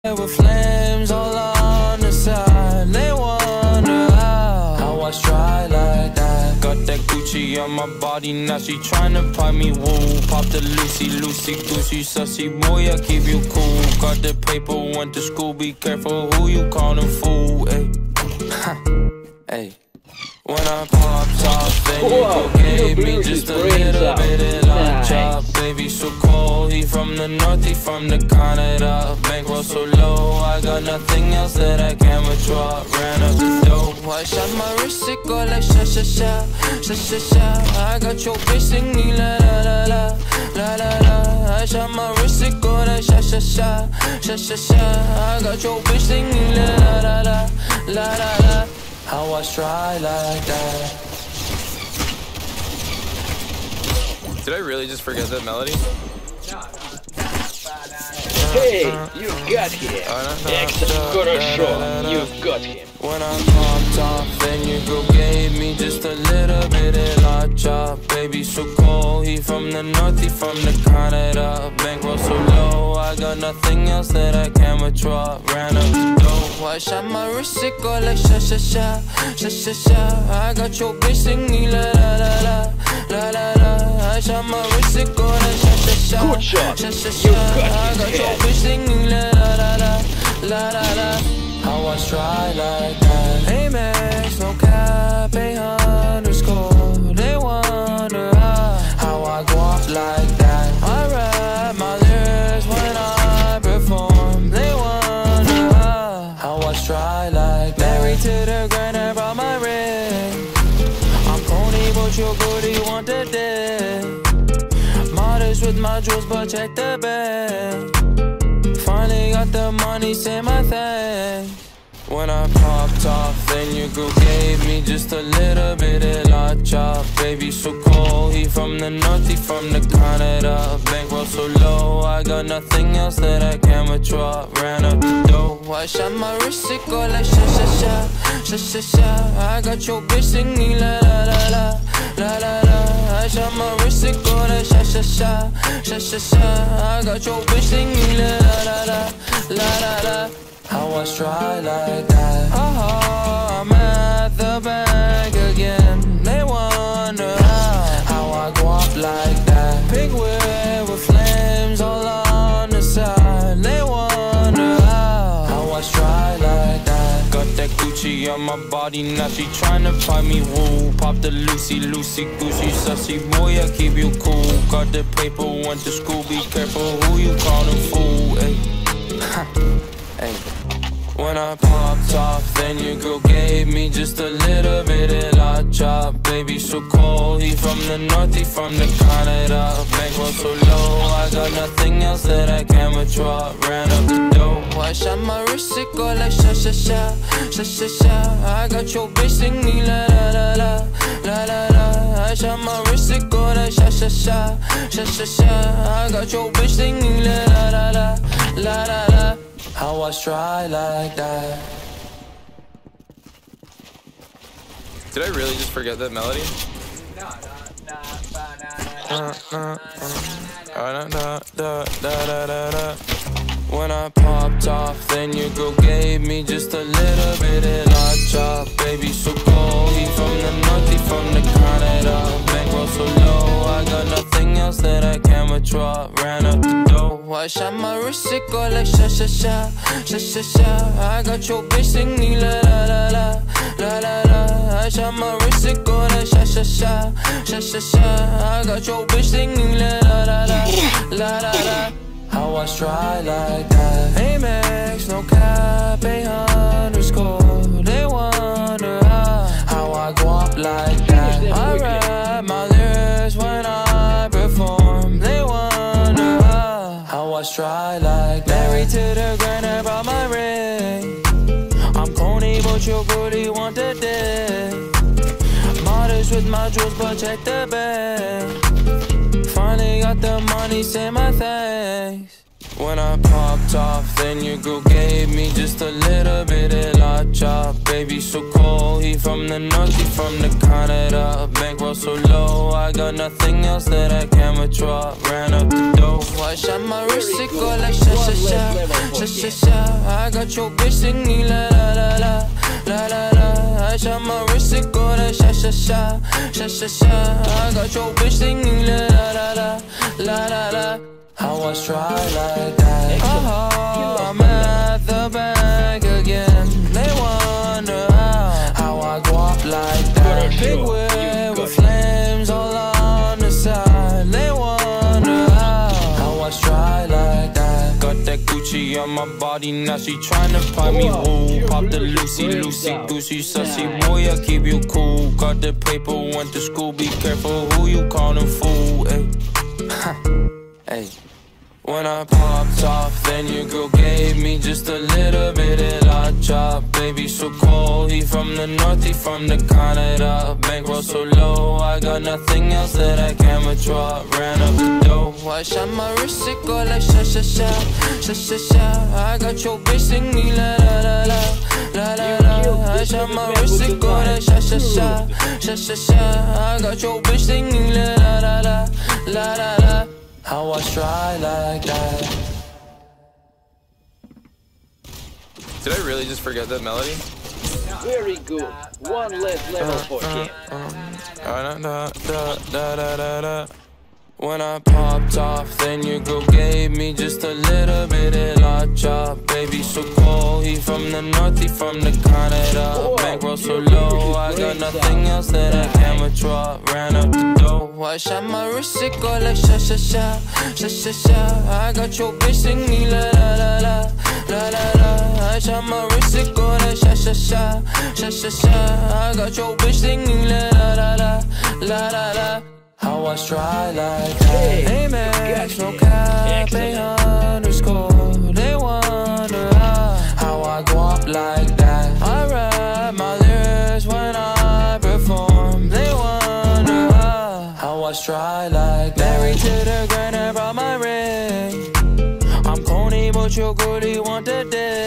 with flames all on the side. They wonder how I try like that. Got that Gucci on my body, now she tryna pipe me woo. Pop the loosy, goosy, sussy boy, I keep you cool. Got the paper, went to school, be careful who you callin' fool. Ayy, ayy. When I popped off, then you gave me just a little bit of love chop. Baby so cold, he from the north, he from the Canada. Bankroll so low, I got nothing else that I can withdraw. Ran up the dough, I shot my wrist, it go like sha sha sha, sha sha sha. I got your bitch singing la la la la, la la la. I shot my wrist, it go like sha sha sha, sha sha sha. I got your bitch singing la la la la, la la la. How I try like that. Did I really just forget that melody? Hey, you got him! Хорошо, you got him! When I popped off, then your girl gave me just a little bit of love chop. Baby so cold, he from the north, he from the Canada. Bankroll so low, I got nothing else that I can withdraw. Ran up the dough, I shot my wrist, it go like sha sha sha, sha sha sha. I got your bitch singing la la la la, la la la. I shot my wrist, it go like sha sha sha, Good shot. sha sha You sha. got I his got your head. bitch singing la la la la, la la la. How I try like that. Hey Max, no cap, a underscore. They wonder how I go off like that. I rap my lyrics when I perform. They wonder how I try like that. Married to the grind, I brought my ring. I'm pony, but your booty want the dick. Modest with my jewels, but check the bag. Finally got the money, say my thanks. When I popped off, then your girl gave me just a little bit of love chop. Baby so cold, he from the north, he from the Canada. Bankroll so low, I got nothing else that I can withdraw. Ran up the dough, I shot my wrist, it go like sha sha sha, sha sha sha. I got your bitch singing la la la la, la la la. I shot my wrist, it go like sha sha sha, sha sha sha. I got your bitch singing la la la la, la la la. How I try like that. Oh, I'm at the bank again. They wonder how I go up like that. Big wheel with flames all on the side. They wonder how I try like that. Got that Gucci on my body, now she tryna pipe me woo. Pop the loosy, goosy, sussy boy, I keep you cool. Got the paper, went to school, be careful who you callin' fool. Ayy, ayy. When I popped off, then your girl gave me just a little bit of love chop. Baby so cold, he from the north, he from the Canada. Bankroll so low, I got nothing else that I can withdraw. Ran up the dough, I shot my wrist, it go like sha sha sha, sha sha sha. I got your bitch singing la la la la, la la la. I shot my wrist, it go like sha sha sha, sha sha sha. I got your bitch singing la la la la, la la la. How I try like that. Did I really just forget that melody? When I popped off, then your girl gave me just a little bit of love chop. Baby so cold, he from the north, he from the Canada. Bankroll so low, I got nothing else that I can withdraw. Ran up the dough, I shot my wrist, it go like sha sha sha, sha sha sha. I got your bitch singing la la la la, la la la. I shot my wrist, it go like sha sha sha, sha sha sha. I got your bitch singing la la la la, la la la. How I try like that. Hey Max, no cap, a underscore. They wonder how I go up like that. I rap my lyrics when I perform. They wonder how I try like that. Married to the grind, I brought my ring. I'm pony, but your booty want the dick. Modest with my jewels, but check the bag. Finally got the money, say my thanks. When I popped off, then your girl gave me just a little bit of love chop. baby so cold. He from the north, he from the Canada. Bankroll so low, I got nothing else that I can withdraw. Ran up the dough, I shot my wrist, it go like sha sha sha, sha sha sha. I got your bitch singing la la la la, la la la. I shot my wrist, it go like sha sha sha, sha sha sha. I got your bitch singing la la la la, la la la. I was try like that. Oh, I'm at the bank again. They wonder how I go up like that. Big whip with flames all on the side. They wonder how I was try like that. Got that Gucci on my body, now she tryna pop me. Ooh, pop the loosy, goosy, sussy. Boy, I keep you cool. Got the paper, went to school. Be careful who you callin' fool. Ay. Hey. When I popped off, then your girl gave me just a little bit of la chop. Baby so cold, he from the north, he from the Canada. Bankroll so low, I got nothing else that I can withdraw. Ran up the dough, I shot my wrist, it go like sha sha sha, sha sha sha. I got your bitch singing la la la la, la la la. I shot my wrist, it go like sha sha sha, sha sha sha. I got your bitch singing la la la la, la la la. I was try like that. Did I really just forget that melody? Very good. One less level for him. When I popped off, then your girl gave me just a little bit of la chop. Baby so cold, he from the north, he from the Canada. Bankroll so low, I got nothing else that I can withdraw. Ran up the dough, I shot my wrist, it go like sha sha sha, sha sha sha. I got your bitch singing la la la la, la la la. I shot my wrist, it go like sha sha sha, sha sha sha. I got your bitch singing la la la la, la la la. I was try like that. Hey man, no cap, they underscore. They wonder how I go up like that. I rap my lyrics when I perform. They wonder how I was try like that. Married to the grind, I brought my ring. I'm corny, but you're good, you want the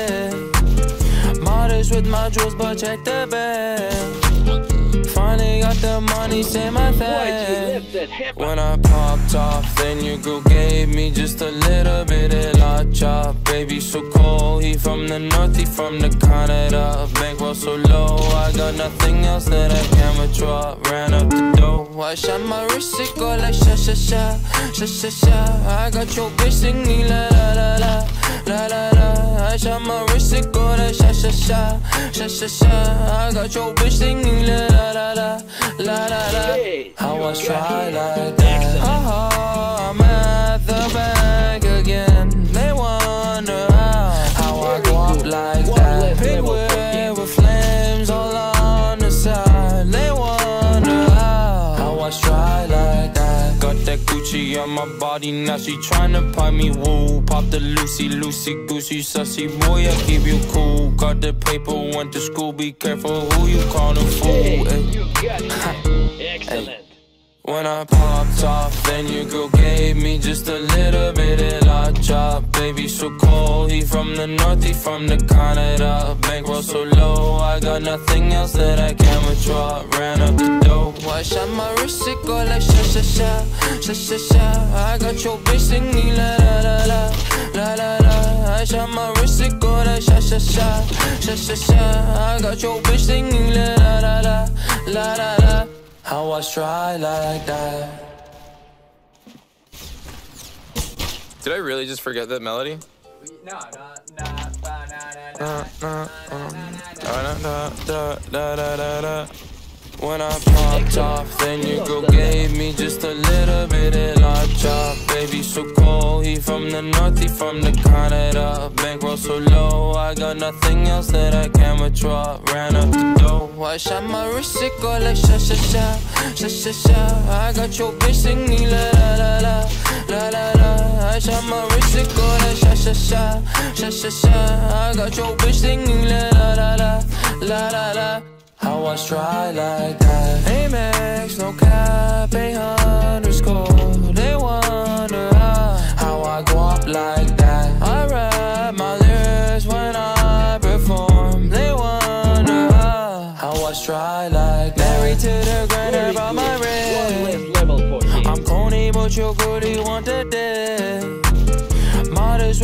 dick. Modest with my jewels, but check the bag. Finally got the money, say my thing. When I popped off, then your girl gave me just a little bit of la chop. Baby so cold, he from the north, he from the Canada. Bankroll so low, I got nothing else that I can withdraw. Ran up the dough, I shot my wrist, it go like sha sha sha, sha sha sha. I got your bitch singing la la la la, la la la. I shot my wrist, it go like sha sha sha, sha sha sha. I got your bitch singing la la la la, la la la. I was try like that. Oh, I'm at the bank again. They wonder how I go up like that. Big whip with flames all on the side. They wonder how I was try like that. Got that Gucci on my body, now she tryna pop me. Woo, pop the loosy, goosey, sussy. Boy, I keep you cool. Got the paper, went to school. Be careful who you callin' fool. You got it. Excellent. When I popped off, then your girl gave me just a little bit of la chop. Baby so cold, he from the north, he from the Canada. Bankroll so low, I got nothing else that I can withdraw. Ran up the dough, I shot my wrist, it go like sha sha sha, sha sha sha. I got your bitch singing la la la la, la la la. I shot my wrist, it go like sha sha sha, sha sha sha. I got your bitch singing la la la la, la la la. I was try like that. Did I really just forget that melody? When I popped off, then your girl gave me just a little bit of la chop. Baby so cold, he from the north, he from the Canada. Bankroll so low, I got nothing else that I can withdraw. Ran up the dough, I shot my wrist, it go like sha sha sha, sha sha sha. I got your bitch singing la la la la, la la la. I shot my wrist, it go like sha sha sha, sha sha sha. I got your bitch singing la la la la, la la la. I was try like that. Amex, no cap, underscore. They wonder how I go up like that. I rap my lyrics when I perform. They wonder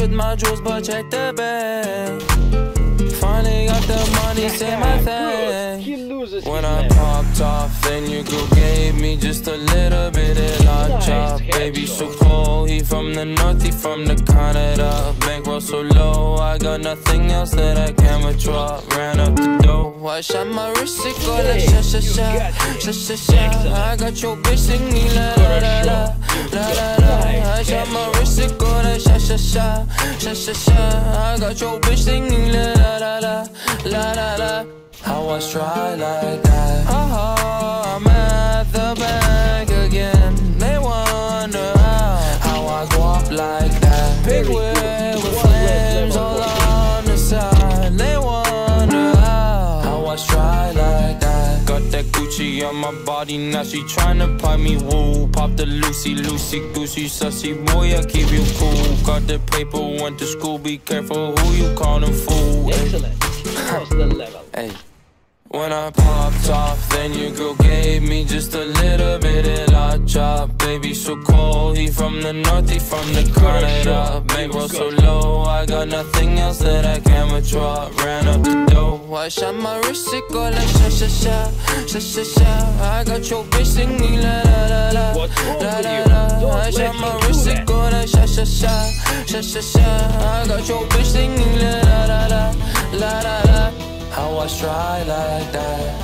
with my jewels, but check the bag. Finally got the money, say my thanks. When I popped off, then your girl gave me just a little bit of la chop. Baby so cold, he from the north, he from the Canada. Bankroll so low, I got nothing else that I can withdraw. Ran up the dough, I shot my wrist, it go like sha sha sha, sha sha sha. I got your bitch singing la la la la, la la la. I shot my wrist, it go like sha sha sha, sha sha sha. I got your bitch singing la la la la, la la la. I was try like that. I'm at the bank again. They wonder how I go up like that. Big wheel with flames all on the side. They wonder how I was try like that. Got that Gucci on my body, now she tryna pipe me woo. Pop the loosy, goosy, sussy boy, I keep you cool. Got the paper, went to school, be careful who you callin' fool. Excellent. Cross the level. Hey. When I popped off, then your girl gave me just a little bit of la chop. Baby so cold, he from the north, he from the Canada. Bankroll so low, I got nothing else that I can withdraw. Ran up the dough, I shot my wrist, it go like sha sha sha, sha sha sha. I got your bitch singing la la la la, la la la. I shot my wrist, it go like sha sha sha, sha sha sha. I got your bitch singing la la la la, la la la. I was try like that.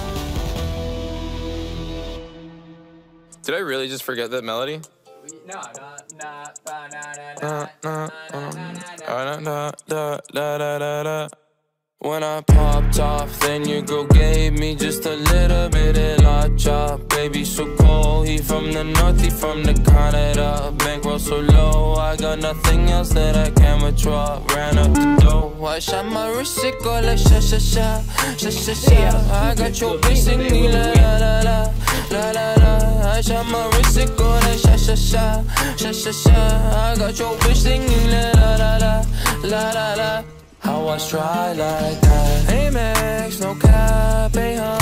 Did I really just forget that melody? When I popped off, then your girl gave me just a little bit of la chop. Baby so cold, he from the north, he from the Canada. Bankroll so low, I got nothing else that I can withdraw. Ran up the dough, I shot my wrist, it go like sha sha sha, sha sha sha. I got your bitch singing la la la la, la la la. I shot my wrist, it go like sha sha sha, sha sha sha. I got your bitch singing la la la la, la la la. I was try like that. Amex, no cap,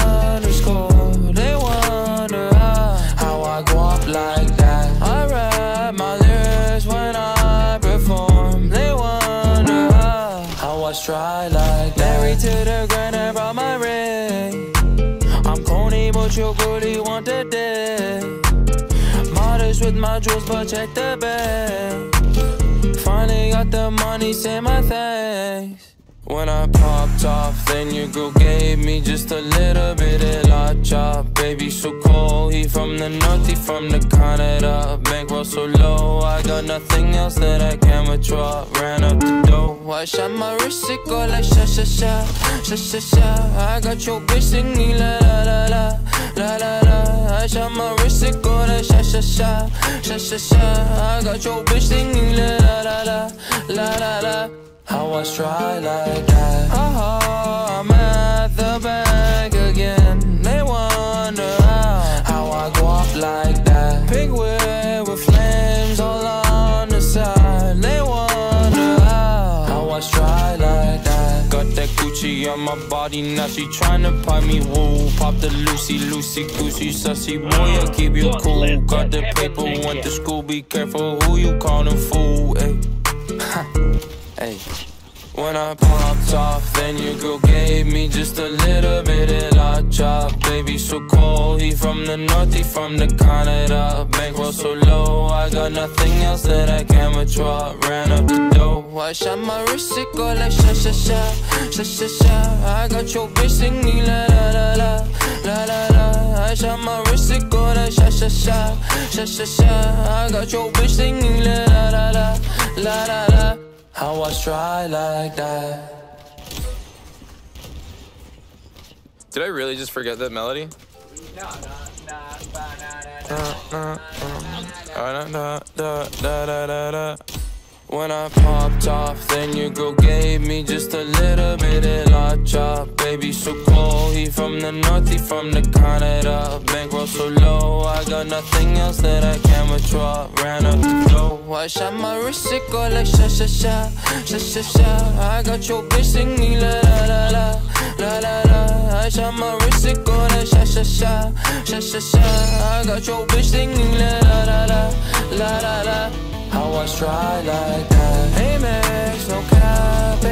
_. They wonder how I go up like that. I rap my lyrics when I perform. They wonder how I was try like that. Married to the grind, I brought my ring. I'm corny, but your booty want the dick. Modest with my jewels, but check the bag. Finally got the money, say my thanks. When I popped off, then your girl gave me just a little bit of la chop. Baby so cold, he from the north, he from the Canada. Bankroll so low, I got nothing else that I can withdraw. Ran up the dough, I shot my wrist, it go like sha sha sha, sha sha sha. I got your bitch singing la la la la, la la la. I shot my wrist, it go like sha sha sha, sha sha sha. I got your bitch singing la la la la, la la la. I was try like that. I'm at the bank again. They wonder how I go up like that. Big wheel with flames all on the side. They wonder how I was try like that. Got that Gucci on my body, now she tryna pipe me woo. Pop the loosy, goosy, sussy boy, I keep you cool. Got the paper, went to school, be careful who you callin' fool. Ay. Hey. When I popped off, then your girl gave me just a little bit of la chop. Baby so cold, he from the north, he from the Canada. Bankroll so low, I got nothing else that I can withdraw. Ran up the dough, I shot my wrist, it go like sha sha sha, sha sha sha. I got your bitch singing la la la la, la la la. I shot my wrist, it go like sha sha sha, sha sha sha. I got your bitch singing la la la la, la la la. I was try like that. Did I really just forget that melody? When I popped off, then your girl gave me just a little bit of la chop. Baby so cold, he from the north, he from the Canada. Bankroll so low, I got nothing else that I can withdraw. Ran up the dough, I shot my wrist, it go like sha sha sha, sha sha sha. I got your bitch singing la la la la, la la la. I shot my wrist, it go like sha sha sha, sha sha sha. I got your bitch singing la la la la, la la la. How I stride like that. Amex, no cap,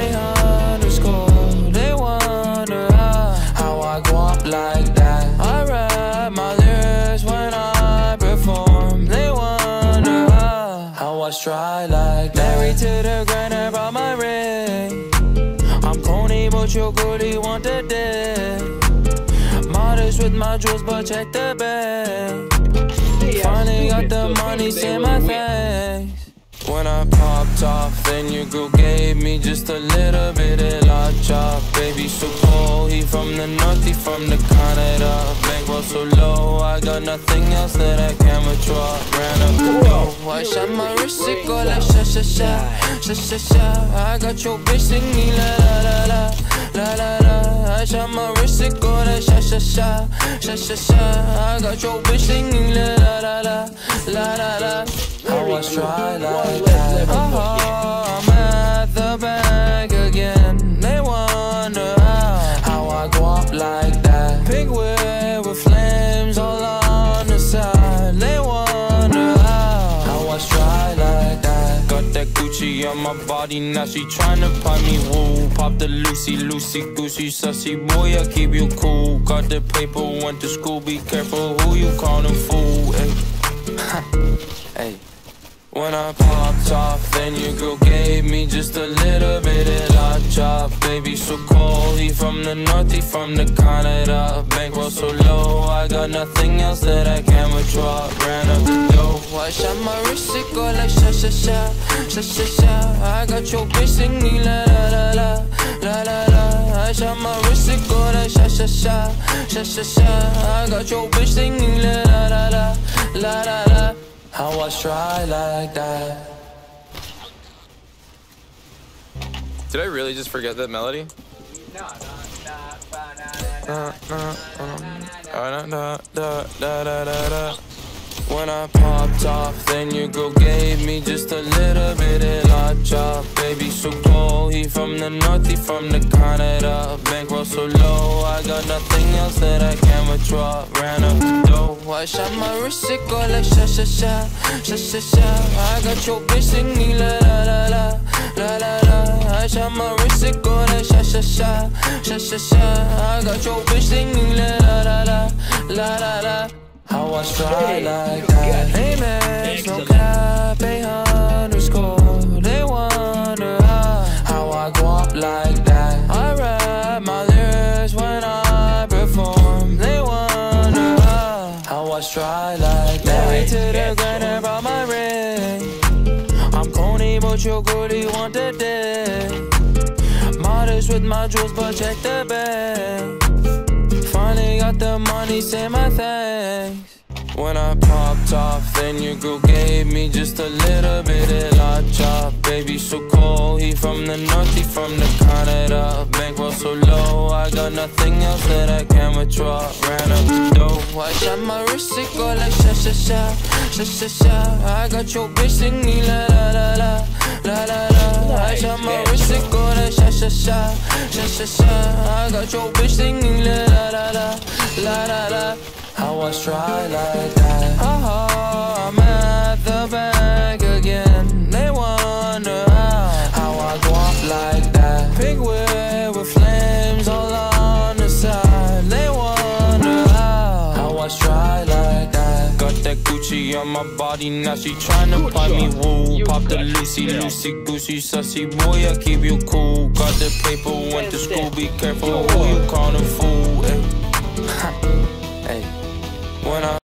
_. They wonder how I go up like that. I rap my lyrics when I perform. They wonder how I stride like that. Married to the grind, I brought my ring. I'm corny, but you're good, you want the dick. Modest with my jewels, but check the bag. Finally got the money, say my thanks. When I popped off, then your girl gave me just a little bit of la chop. Baby so cold, he from the north, he from the Canada. Bankroll so low, I got nothing else that I can withdraw. Ran up the dough, I shot my wrist, it go like sha sha sha, sha sha sha. I got your bitch singing la la la la, la la la. I shot my wrist, it go like sha sha sha, sha sha sha. I got your bitch singing la la la la, la la la. How I stride like that. I'm at the bank again. They wonder how I go up like that. Big whip with flames all on the side. They wonder how I stride like that. Got that Gucci on my body, now she tryna pop me, woo. Pop the loosy, loosy, goosey, sussy. Boy, I keep you cool. Got the paper, went to school. Be careful who you callin' fool. Hey. When I popped off, then your girl gave me just a little bit of la chop. Baby so cold, he from the north, he from the Canada. Bankroll so low, I got nothing else that I can withdraw. Ran up the dough, I shot my wrist, it go like sha sha sha, sha sha sha. I got your bitch singing la la la la, la la la. I shot my wrist, it go like sha sha sha, sha sha sha. I got your bitch singing la la la la, la la la. How I stride like that. Did I really just forget that melody? When I popped off, then your girl gave me just a little bit of la chop. Baby so cold, he from the north, he from the Canada. Bankroll so low, I got nothing else that I can withdraw. Ran up the dough, I shot my wrist, it go like sha sha sha, sha sha sha. I got your bitch singing la la la la, la la la. I shot my wrist, it go like sha sha sha, sha sha sha. I got your bitch singing la la la la, la la la. How I stride like that. Amex, no cap, _. They wonder how I go up like that. I rap my lyrics when I perform. They wonder how I stride like that. Married to the grind, I brought my ring. I'm corny, but you're good, you want the dick. Modest with my jewels, but check the bag. Finally got the money, say my thanks. When I popped off, then your girl gave me just a little bit of la chop. Baby so cold, he from the north, he from the Canada. Bankroll so low, I got nothing else that I can withdraw. Ran up the dough, I shot my wrist, it go like sha sha sha, sha sha sha. I got your bitch singing la la la la, la la la. I shot my wrist, it go like sha sha sha, sha sha sha. I got your bitch singing la la la la, la la la. How I stride like that. I'm at the bank again. They wonder how I go up like that. Big whip with flames all on the side. They wonder how I stride like that. Got that Gucci on my body, now she tryna pop me, woo. Pop the loosy, loosey, goosey, sussy. Boy, I keep you cool. Got the paper, went to school. Be careful who you callin' fool. Hey. When I